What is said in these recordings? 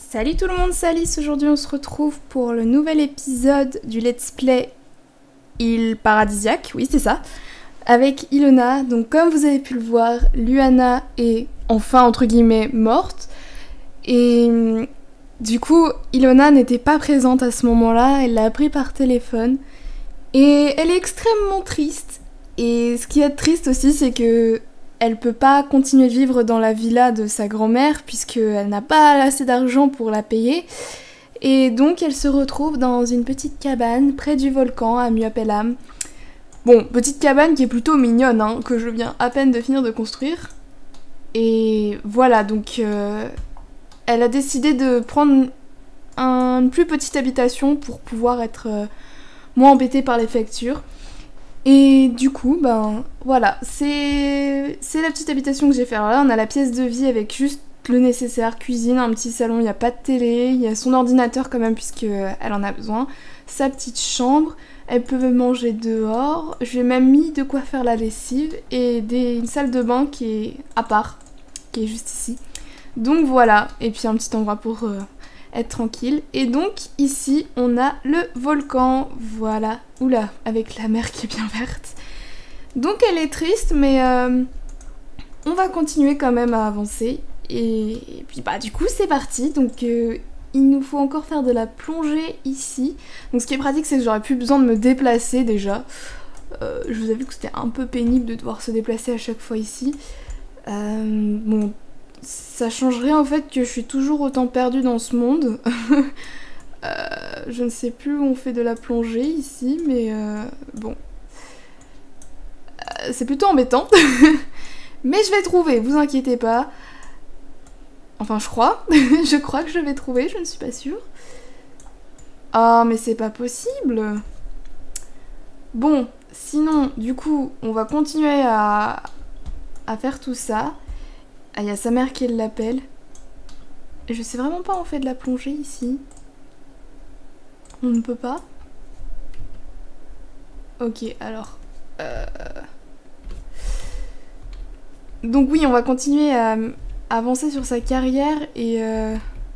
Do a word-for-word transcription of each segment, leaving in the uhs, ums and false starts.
Salut tout le monde, c'est Alice. Aujourd'hui on se retrouve pour le nouvel épisode du Let's Play Île Paradisiaque, oui c'est ça, avec Ilona. Donc comme vous avez pu le voir, Luana est enfin entre guillemets morte. Et du coup Ilona n'était pas présente à ce moment-là, elle l'a appris par téléphone. Et elle est extrêmement triste. Et ce qui est triste aussi c'est que elle peut pas continuer de vivre dans la villa de sa grand-mère puisqu'elle n'a pas assez d'argent pour la payer. Et donc elle se retrouve dans une petite cabane près du volcan à Muapelam. Bon, petite cabane qui est plutôt mignonne, hein, que je viens à peine de finir de construire. Et voilà, donc euh, elle a décidé de prendre un, une plus petite habitation pour pouvoir être euh, moins embêtée par les factures. Et du coup, ben voilà, c'est c'est la petite habitation que j'ai fait. Alors là, on a la pièce de vie avec juste le nécessaire, cuisine, un petit salon, il n'y a pas de télé, il y a son ordinateur quand même puisqu'elle en a besoin, sa petite chambre, elle peut manger dehors, j'ai même mis de quoi faire la lessive et des, une salle de bain qui est à part, qui est juste ici. Donc voilà, et puis un petit endroit pour euh, être tranquille. Et donc ici on a le volcan, voilà, oula, avec la mer qui est bien verte. Donc elle est triste mais euh, on va continuer quand même à avancer. Et, et puis bah du coup c'est parti, donc euh, il nous faut encore faire de la plongée ici. Donc ce qui est pratique c'est que j'aurais plus besoin de me déplacer déjà. Euh, je vous avoue que c'était un peu pénible de devoir se déplacer à chaque fois ici. Euh, bon, ça change rien en fait que je suis toujours autant perdue dans ce monde. euh, je ne sais plus où on fait de la plongée ici, mais euh, bon. Euh, c'est plutôt embêtant. Mais je vais trouver, vous inquiétez pas. Enfin, je crois. Je crois que je vais trouver, je ne suis pas sûre. Ah, mais c'est pas possible. Bon, sinon, du coup, on va continuer à, à faire tout ça. Ah, il y a sa mère qui l'appelle. Je sais vraiment pas où on fait de la plongée ici. On ne peut pas. Ok, alors... Euh... Donc oui, on va continuer à, à avancer sur sa carrière et... Euh...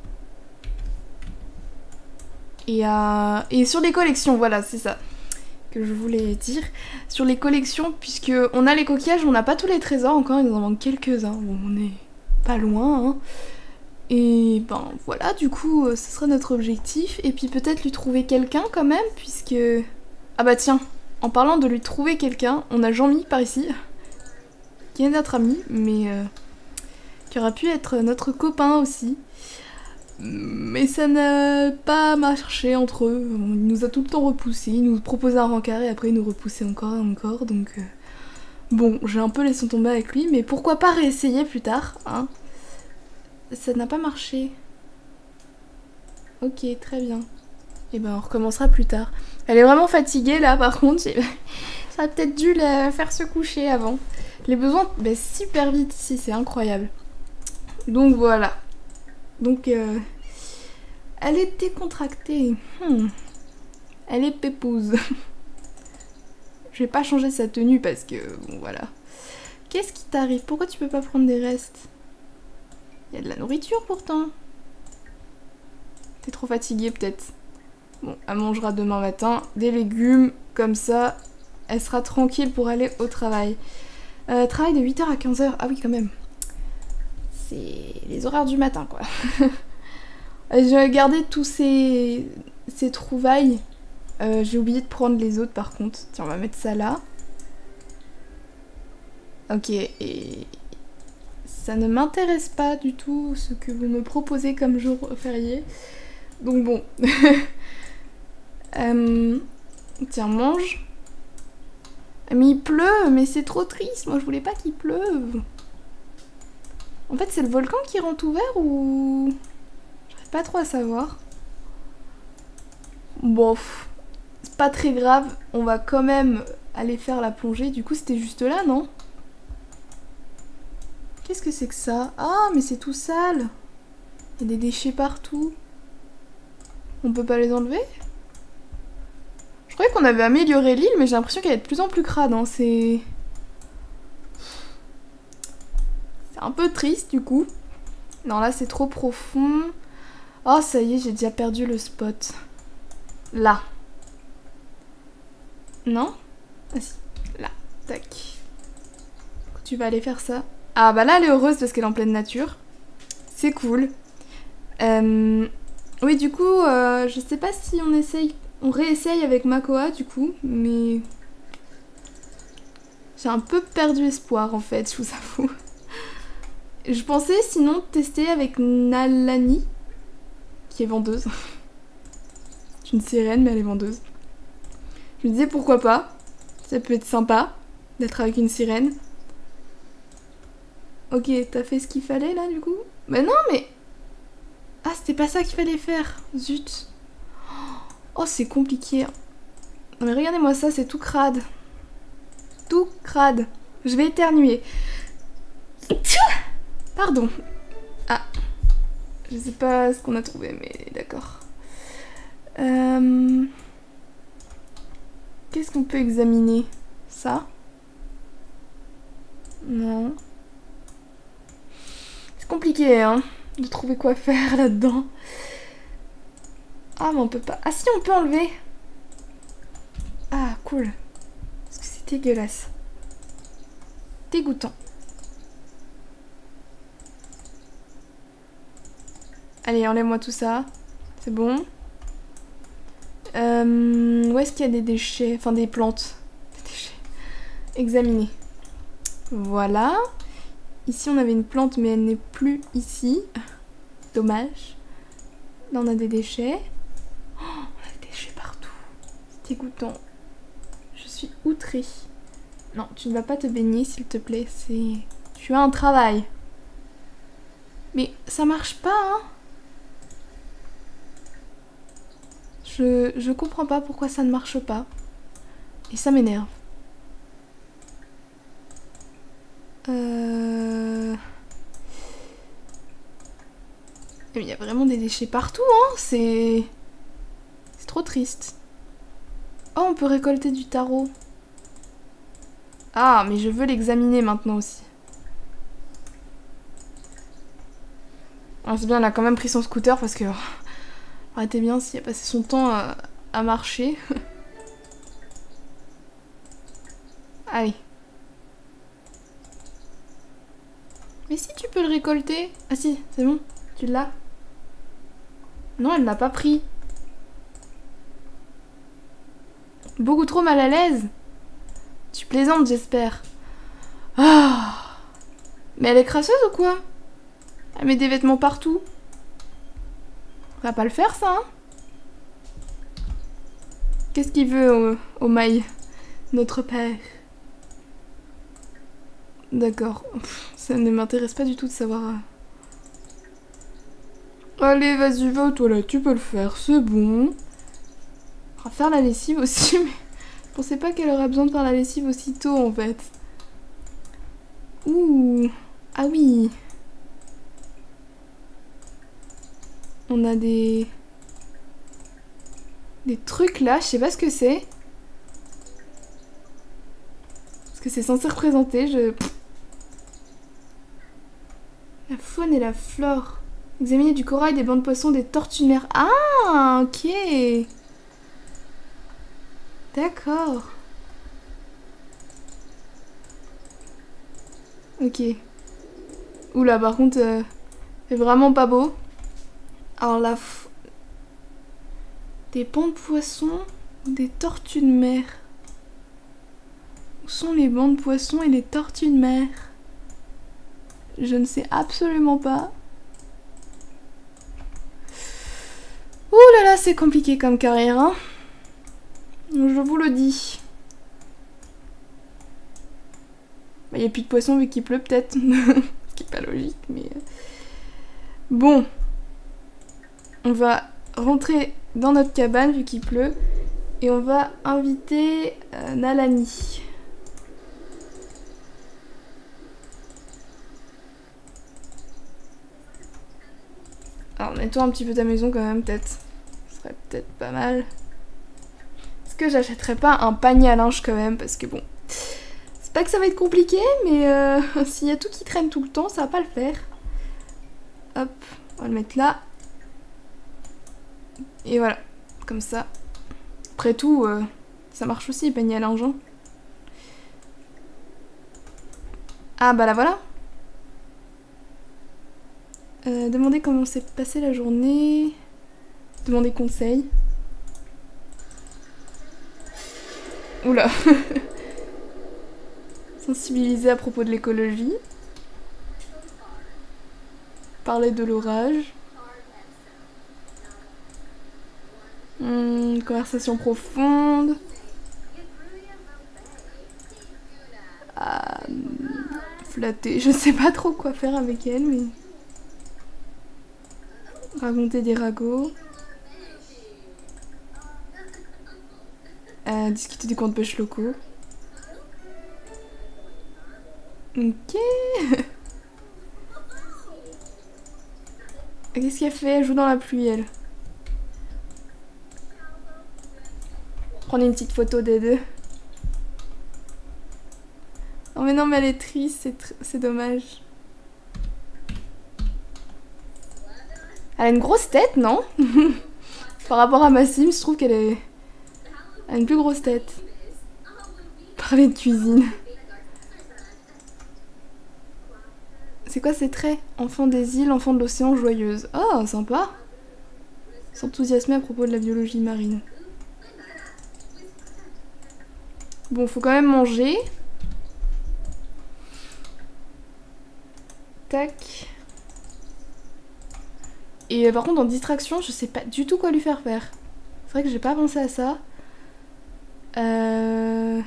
Et, à... et sur les collections, voilà, c'est ça que je voulais dire. Sur les collections, puisque on a les coquillages, on n'a pas tous les trésors encore, il nous en manque quelques-uns. Bon, on est pas loin, hein. Et ben voilà, du coup, ce sera notre objectif. Et puis peut-être lui trouver quelqu'un quand même, puisque... Ah bah tiens, en parlant de lui trouver quelqu'un, on a Jean-Mi par ici, qui est notre ami, mais euh, qui aura pu être notre copain aussi. Mais ça n'a pas marché entre eux, il nous a tout le temps repoussé, il nous proposait un rencard et après il nous repoussait encore et encore, donc... Euh... Bon, j'ai un peu laissé tomber avec lui, mais pourquoi pas réessayer plus tard, hein. Ça n'a pas marché. Ok, très bien. Et ben on recommencera plus tard. Elle est vraiment fatiguée là par contre, ça aurait peut-être dû la faire se coucher avant. Les besoins baissent super vite ici, c'est incroyable. Donc voilà. Donc euh, elle est décontractée. Hmm. Elle est pépouse. Je vais pas changer sa tenue parce que bon voilà. Qu'est-ce qui t'arrive? Pourquoi tu peux pas prendre des restes? Il y a de la nourriture pourtant. T'es trop fatiguée peut-être. Bon, elle mangera demain matin des légumes, comme ça, elle sera tranquille pour aller au travail. Euh, travail de huit heures à quinze heures, ah oui quand même. C'est les horaires du matin quoi. J'ai gardé tous ces, ces trouvailles. Euh, J'ai oublié de prendre les autres par contre. Tiens, on va mettre ça là. Ok, et... ça ne m'intéresse pas du tout ce que vous me proposez comme jour férié. Donc bon. euh... Tiens, mange. Mais il pleut, mais c'est trop triste. Moi, je voulais pas qu'il pleuve. En fait, c'est le volcan qui rend tout vert ou... J'arrive pas trop à savoir. Bon, c'est pas très grave. On va quand même aller faire la plongée. Du coup, c'était juste là, non? Qu'est-ce que c'est que ça? Ah, mais c'est tout sale. Il y a des déchets partout. On peut pas les enlever? Je croyais qu'on avait amélioré l'île, mais j'ai l'impression qu'elle est de plus en plus crade, hein. C'est... C'est un peu triste, du coup. Non, là, c'est trop profond. Oh, ça y est, j'ai déjà perdu le spot. Là. Non? Ah si, là. Tac. Tu vas aller faire ça. Ah bah là, elle est heureuse parce qu'elle est en pleine nature. C'est cool. Euh... Oui, du coup, euh, je sais pas si on essaye... On réessaye avec Makoa, du coup, mais... J'ai un peu perdu espoir, en fait, je vous avoue. Je pensais sinon tester avec Nalani, qui est vendeuse. C'est une sirène, mais elle est vendeuse. Je me disais pourquoi pas. Ça peut être sympa d'être avec une sirène. Ok, t'as fait ce qu'il fallait là, du coup? Mais non, mais... Ah, c'était pas ça qu'il fallait faire. Zut. Oh, c'est compliqué. Non mais regardez-moi ça, c'est tout crade. Tout crade. Je vais éternuer. Pardon. Ah. Je sais pas ce qu'on a trouvé, mais d'accord. Euh... Qu'est-ce qu'on peut examiner? Ça? Non. C'est compliqué, hein, de trouver quoi faire là-dedans. Ah, mais on peut pas... Ah si, on peut enlever. Ah, cool. Parce que c'est dégueulasse. Dégoûtant. Allez, enlève-moi tout ça. C'est bon. Euh, où est-ce qu'il y a des déchets? Enfin, des plantes. Des déchets. Examiner. Voilà. Ici, on avait une plante, mais elle n'est plus ici. Dommage. Là, on a des déchets. Oh, on a des déchets partout. C'est dégoûtant. Je suis outrée. Non, tu ne vas pas te baigner, s'il te plaît. C'est... Tu as un travail. Mais ça marche pas, hein. Je, je comprends pas pourquoi ça ne marche pas. Et ça m'énerve. Euh... Il y a vraiment des déchets partout, hein. C'est... C'est trop triste. Oh, on peut récolter du tarot. Ah, mais je veux l'examiner maintenant aussi. Ah, c'est bien, elle a quand même pris son scooter parce que... Arrêtez bien s'il a passé son temps à, à marcher. Allez. Mais si tu peux le récolter. Ah si, c'est bon, tu l'as. Non, elle l'a pas pris. Beaucoup trop mal à l'aise. Tu plaisantes, j'espère. Ah. Mais elle est crasseuse ou quoi? Elle met des vêtements partout. Ça va pas le faire, ça, hein? Qu'est-ce qu'il veut, au, au mail, notre père? D'accord. Ça ne m'intéresse pas du tout de savoir. Allez, vas-y, va aux toilettes, tu peux le faire, c'est bon. On va faire la lessive aussi, mais je pensais pas qu'elle aurait besoin de faire la lessive aussitôt, en fait. Ouh. Ah oui. On a des... Des trucs là, je sais pas ce que c'est. Ce que c'est censé représenter, je... La faune et la flore. Examiner du corail, des bancs de poissons, des tortues de mer. Ah, ok. D'accord. Ok. Oula, par contre, euh, c'est vraiment pas beau. Alors la... F... Des bancs de poissons ou des tortues de mer? Où sont les bancs de poissons et les tortues de mer? Je ne sais absolument pas. Ouh là là, c'est compliqué comme carrière, hein. Je vous le dis. Il n'y a plus de poissons vu qu'il pleut peut-être. Ce qui n'est pas logique, mais... Bon. On va rentrer dans notre cabane vu qu'il pleut. Et on va inviter euh, Nalani. Alors nettoie un petit peu ta maison quand même, peut-être. Ce serait peut-être pas mal. Est-ce que j'achèterais pas un panier à linge quand même? Parce que bon... C'est pas que ça va être compliqué, mais euh, s'il y a tout qui traîne tout le temps, ça va pas le faire. Hop, on va le mettre là. Et voilà, comme ça. Après tout, euh, ça marche aussi, panier à linge. Hein. Ah bah là voilà. Euh, demander comment s'est passée la journée. Demander conseil. Oula. Sensibiliser à propos de l'écologie. Parler de l'orage. Hum, conversation profonde. Ah, flatter. Je sais pas trop quoi faire avec elle, mais... Raconter des ragots. Euh, discuter des comptes pêche locaux. Ok. Qu'est-ce qu'elle fait? Elle joue dans la pluie, elle. Prendre une petite photo des deux. Oh mais non, mais elle est triste, c'est dommage. Elle a une grosse tête, non? Par rapport à ma Sim, je trouve qu'elle est... Elle a une plus grosse tête. Parler de cuisine. C'est quoi ces traits? Enfant des îles, enfant de l'océan, joyeuse. Oh, sympa. S'enthousiasmer à propos de la biologie marine. Bon, faut quand même manger. Tac. Et euh, par contre, en distraction, je sais pas du tout quoi lui faire faire. C'est vrai que j'ai pas pensé à ça. Euh...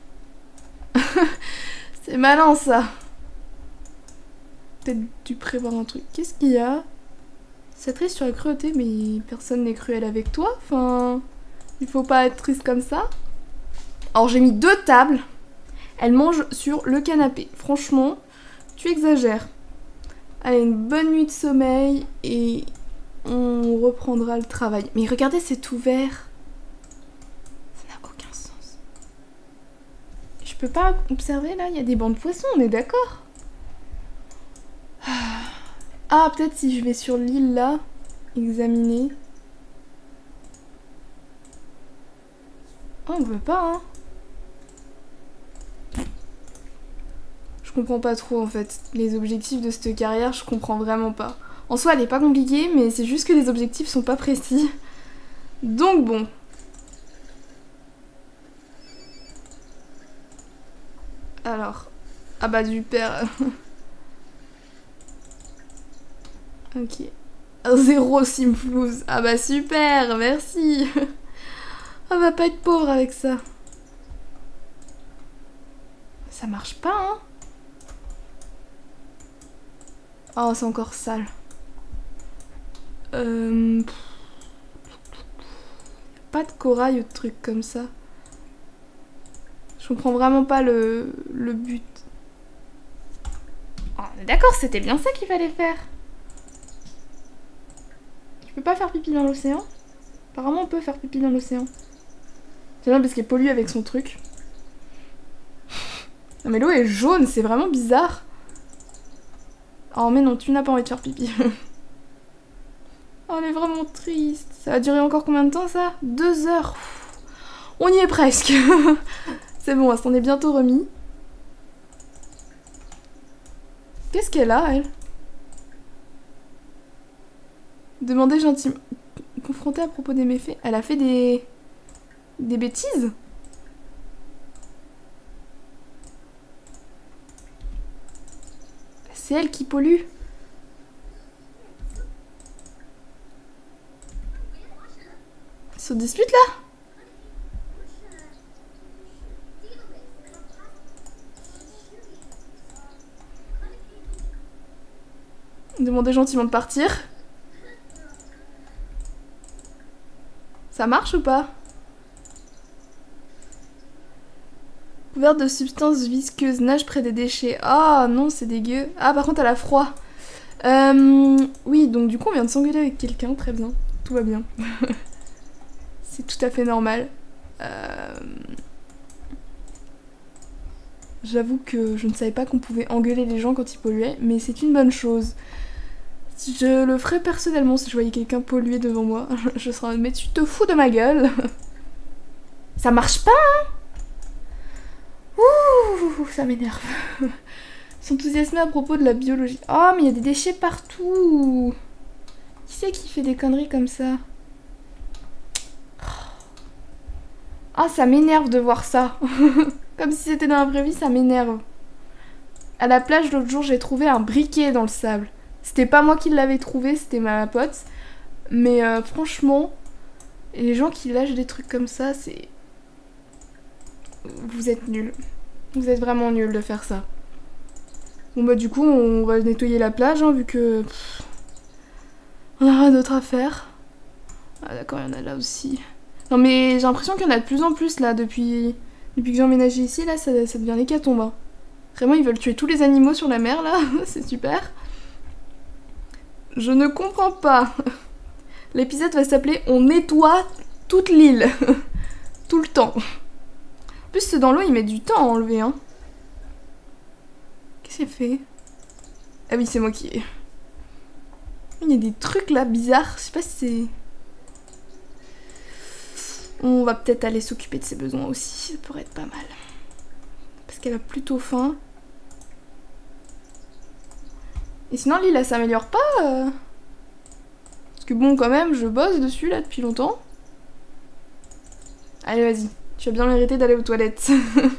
C'est malin ça. Peut-être dû prévoir un truc. Qu'est-ce qu'il y a? C'est triste, tu as cruauté, mais personne n'est cruel avec toi. Enfin, il faut pas être triste comme ça. Alors j'ai mis deux tables. Elle mange sur le canapé. Franchement, tu exagères. Allez, une bonne nuit de sommeil et on reprendra le travail. Mais regardez, c'est ouvert. Ça n'a aucun sens. Je peux pas observer là, il y a des bancs de poissons, on est d'accord? Ah, peut-être si je vais sur l'île là, examiner. Oh, on veut pas, hein. Je comprends pas trop en fait. Les objectifs de cette carrière, je comprends vraiment pas. En soi, elle est pas compliquée, mais c'est juste que les objectifs sont pas précis. Donc bon. Alors. Ah bah du père. Ok. Zéro simflouz. Ah bah super, merci. On va pas être pauvre avec ça. Ça marche pas, hein. Oh, c'est encore sale. Euh... Pas de corail ou de trucs comme ça. Je comprends vraiment pas le, le but. Oh, d'accord, c'était bien ça qu'il fallait faire. Tu peux pas faire pipi dans l'océan? Apparemment, on peut faire pipi dans l'océan. C'est bien parce qu'elle pollue avec son truc. Non mais l'eau est jaune, c'est vraiment bizarre. Oh mais non, tu n'as pas envie de faire pipi. Oh, elle est vraiment triste. Ça va durer encore combien de temps ça? Deux heures. On y est presque. C'est bon, elle s'en est bientôt remis. Qu'est-ce qu'elle a, elle? Demandez gentiment. Confrontée à propos des méfaits. Elle a fait des... Des bêtises? C'est elle qui pollue. Ils se disputent là? Demandez gentiment de partir. Ça marche ou pas? Couverte de substances visqueuses, nage près des déchets. Ah oh, non, c'est dégueu. Ah, par contre, elle a froid. Euh, oui, donc du coup, on vient de s'engueuler avec quelqu'un. Très bien. Tout va bien. C'est tout à fait normal. Euh... J'avoue que je ne savais pas qu'on pouvait engueuler les gens quand ils polluaient, mais c'est une bonne chose. Je le ferais personnellement si je voyais quelqu'un polluer devant moi. Je serais en mode, mais tu te fous de ma gueule. Ça marche pas, hein. Ouh, ça m'énerve. S'enthousiasmer à propos de la biologie. Oh, mais il y a des déchets partout. Qui c'est qui fait des conneries comme ça? Ah, ça m'énerve de voir ça. Comme si c'était dans la vraie vie, ça m'énerve. À la plage, l'autre jour, j'ai trouvé un briquet dans le sable. C'était pas moi qui l'avais trouvé, c'était ma pote. Mais euh, franchement, les gens qui lâchent des trucs comme ça, c'est... Vous êtes nuls. Vous êtes vraiment nuls de faire ça. Bon bah du coup, on va nettoyer la plage, hein, vu que... Pff, on a rien d'autre à faire. Ah d'accord, il y en a là aussi. Non mais j'ai l'impression qu'il y en a de plus en plus là, depuis, depuis que j'ai emménagé ici, là, ça, ça devient l'hécatombe. Hein. Vraiment, ils veulent tuer tous les animaux sur la mer, là. C'est super. Je ne comprends pas. L'épisode va s'appeler « On nettoie toute l'île ». Tout le temps. En plus, c'est dans l'eau, il met du temps à enlever, hein. Qu'est-ce qu'il fait? Ah oui, c'est moi qui ai... Il y a des trucs, là, bizarres. Je sais pas si c'est... On va peut-être aller s'occuper de ses besoins aussi. Ça pourrait être pas mal. Parce qu'elle a plutôt faim. Et sinon, l'île, elle s'améliore pas euh... Parce que bon, quand même, je bosse dessus, là, depuis longtemps. Allez, vas-y. Tu as bien mérité d'aller aux toilettes.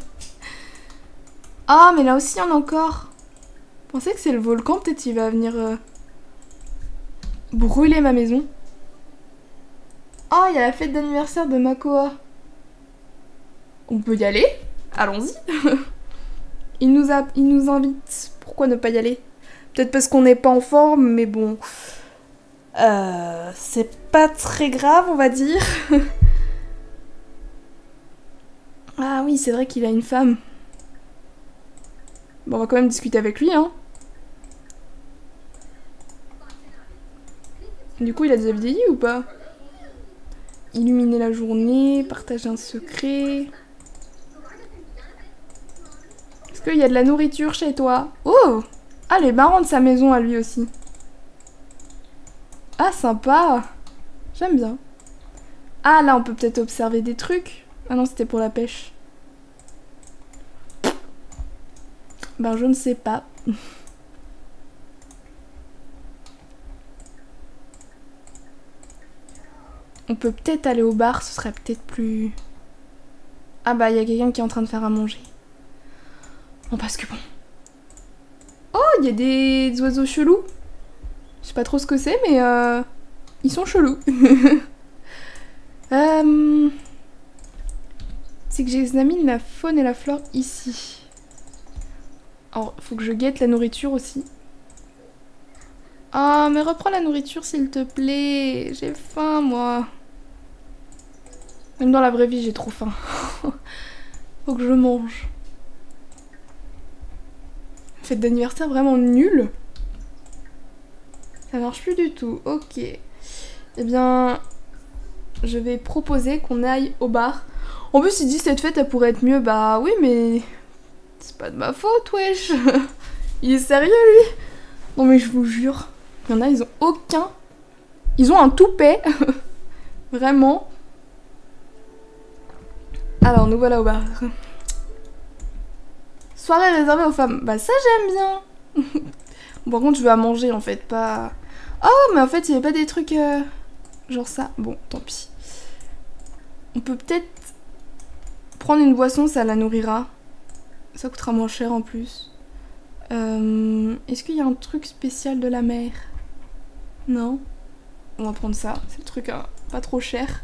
Ah, mais là aussi, il y en a encore. Je pensais que c'est le volcan, peut-être il va venir... Euh... brûler ma maison. Oh, il y a la fête d'anniversaire de Makoa. On peut y aller? Allons-y. il, nous a... il nous invite. Pourquoi ne pas y aller? Peut-être parce qu'on n'est pas en forme, mais bon... Euh... C'est pas très grave, on va dire. Ah oui, c'est vrai qu'il a une femme. Bon, on va quand même discuter avec lui, hein. Du coup, il a déjà vieilli ou pas? Illuminer la journée, partager un secret... Est-ce qu'il y a de la nourriture chez toi? Oh! Ah, elle est marrante sa maison à lui aussi. Ah, sympa! J'aime bien. Ah, là, on peut peut-être observer des trucs. Ah non, c'était pour la pêche. Ben, je ne sais pas. On peut peut-être aller au bar, ce serait peut-être plus... Ah bah, il y a quelqu'un qui est en train de faire à manger. Bon, parce que bon... Oh, il y a des... des oiseaux chelous. Je sais pas trop ce que c'est, mais... Euh... Ils sont chelous. euh... C'est que j'examine la faune et la flore ici. Alors, faut que je guette la nourriture aussi. Ah, oh, mais reprends la nourriture s'il te plaît. J'ai faim, moi. Même dans la vraie vie, j'ai trop faim. Faut que je mange. Fête d'anniversaire vraiment nulle. Ça marche plus du tout. Ok. Eh bien, je vais proposer qu'on aille au bar. En plus, il dit cette fête, elle pourrait être mieux. Bah oui, mais... C'est pas de ma faute, wesh. Il est sérieux, lui? Non mais je vous jure. Il y en a, ils ont aucun... Ils ont un toupet. Vraiment. Alors, nous voilà au bar. Soirée réservée aux femmes. Bah ça, j'aime bien. Bon, par contre, je veux à manger, en fait, pas... Oh, mais en fait, il n'y avait pas des trucs... Euh... Genre ça. Bon, tant pis. On peut peut-être prendre une boisson, ça la nourrira. Ça coûtera moins cher, en plus. Euh... Est-ce qu'il y a un truc spécial de la mer? Non. On va prendre ça. C'est le truc hein, pas trop cher.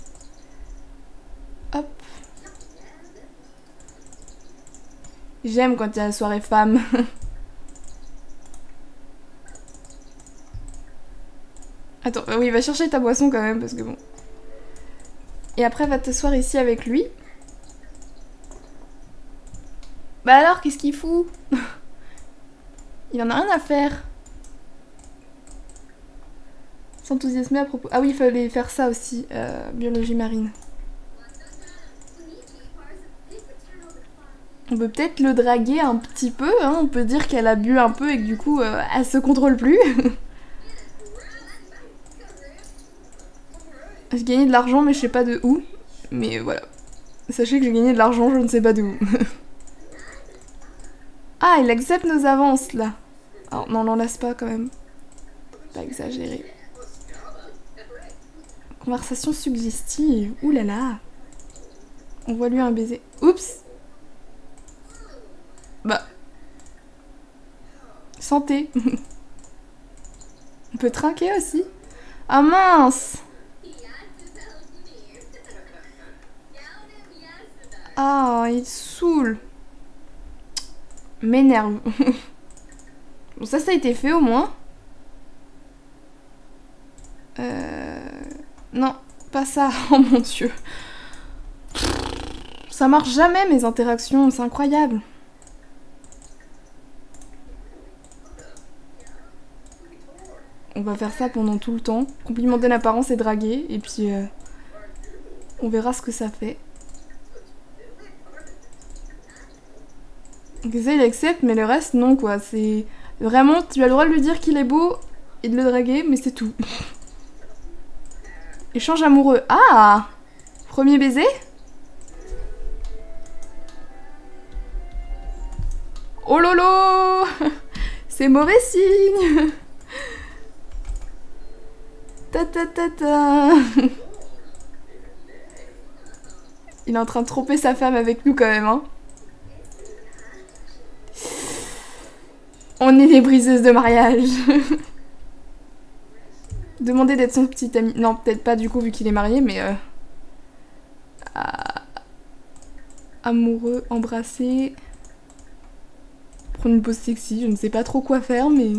Hop. J'aime quand il y a la soirée femme. Attends, euh, oui, va chercher ta boisson quand même, parce que bon. Et après, va t'asseoir ici avec lui. Bah alors, qu'est-ce qu'il fout? Il en a rien à faire. S'enthousiasmer à propos... Ah oui, il fallait faire ça aussi, euh, biologie marine. On peut peut-être le draguer un petit peu, hein. On peut dire qu'elle a bu un peu et que du coup, euh, elle se contrôle plus. J'ai gagné de l'argent, mais je sais pas de où. Mais voilà. Sachez que j'ai gagné de l'argent, je ne sais pas de où. Ah, il accepte nos avances, là. Oh, non, on laisse pas, quand même. Pas exagéré. Conversation suggestive. Ouh là là. On voit lui un baiser. Oups. Bah. Santé. On peut trinquer aussi. Ah mince. Ah, il saoule. M'énerve. Bon, ça, ça a été fait au moins. Euh... Non, pas ça. Oh mon dieu. Ça marche jamais mes interactions, c'est incroyable. On va faire ça pendant tout le temps. Complimenter l'apparence et draguer. Et puis euh, on verra ce que ça fait. Donc ça il accepte mais le reste non quoi. C'est vraiment tu as le droit de lui dire qu'il est beau et de le draguer mais c'est tout. Échange amoureux. Ah! Premier baiser? Oh lolo! C'est mauvais signe! Ta ta ta ta! Il est en train de tromper sa femme avec nous quand même, hein. On est des briseuses de mariage. Demander d'être son petit ami. Non, peut-être pas du coup vu qu'il est marié, mais... Euh... Ah... Amoureux, embrasser... Prendre une pause sexy, je ne sais pas trop quoi faire, mais...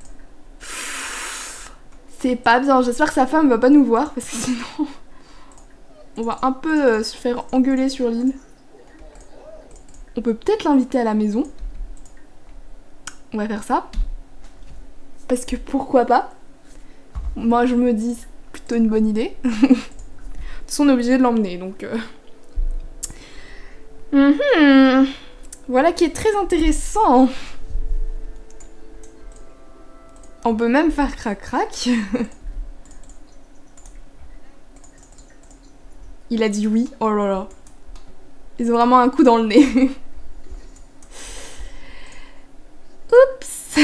C'est pas bien, j'espère que sa femme va pas nous voir, parce que sinon... On va un peu euh, se faire engueuler sur l'île. On peut peut-être l'inviter à la maison. On va faire ça. Parce que pourquoi pas? Moi je me dis c'est plutôt une bonne idée. De toute façon on est obligé de l'emmener donc... Euh... Mm-hmm. Voilà qui est très intéressant. On peut même faire crac-crac. Il a dit oui. Oh là là. Ils ont vraiment un coup dans le nez. Oups.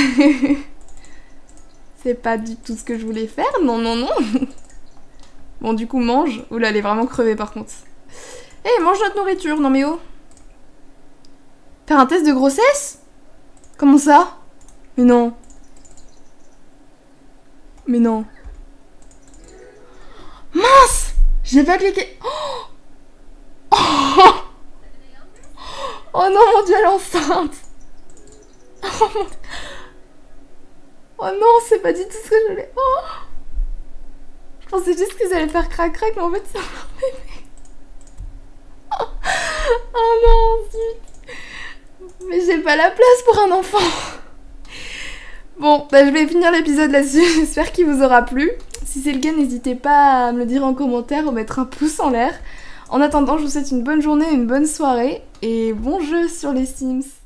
C'est pas du tout ce que je voulais faire. Non, non, non. Bon, du coup, mange. Oula, elle est vraiment crevée par contre. Eh, hey, mange notre nourriture. Non mais oh. Faire un test de grossesse? Comment ça? Mais non. Mais non. Mince! J'ai pas cliqué. Oh, oh, oh non, mon dieu, elle est enceinte. Oh, mon... oh non, c'est pas du tout ce que je voulais. Oh, je pensais juste qu'ils allaient faire crac-crac, mais en fait, c'est un bébé. Oh, oh non, zut. Mais j'ai pas la place pour un enfant. Bon, bah, je vais finir l'épisode là-dessus. J'espère qu'il vous aura plu. Si c'est le cas, n'hésitez pas à me le dire en commentaire ou mettre un pouce en l'air. En attendant, je vous souhaite une bonne journée, une bonne soirée et bon jeu sur les Sims.